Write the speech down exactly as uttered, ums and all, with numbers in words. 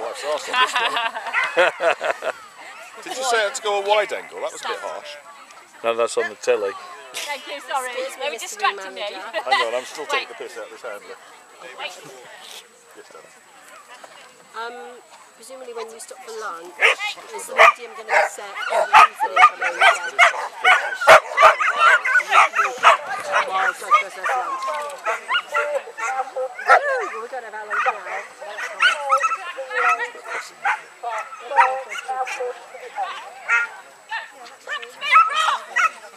wife's arse on this one. Did you say I had to go a wide angle? That was a bit harsh. No, that's on the telly. Thank you, sorry. They were distracting me. Hang on, I'm still taking the piss out of this handler. Wait. Yes, darling. Um, presumably when you stop for lunch, is the medium going to be set or the easy? I mean, yeah. While breakfast and lunch. Well, we don't have how long now, so that's fine.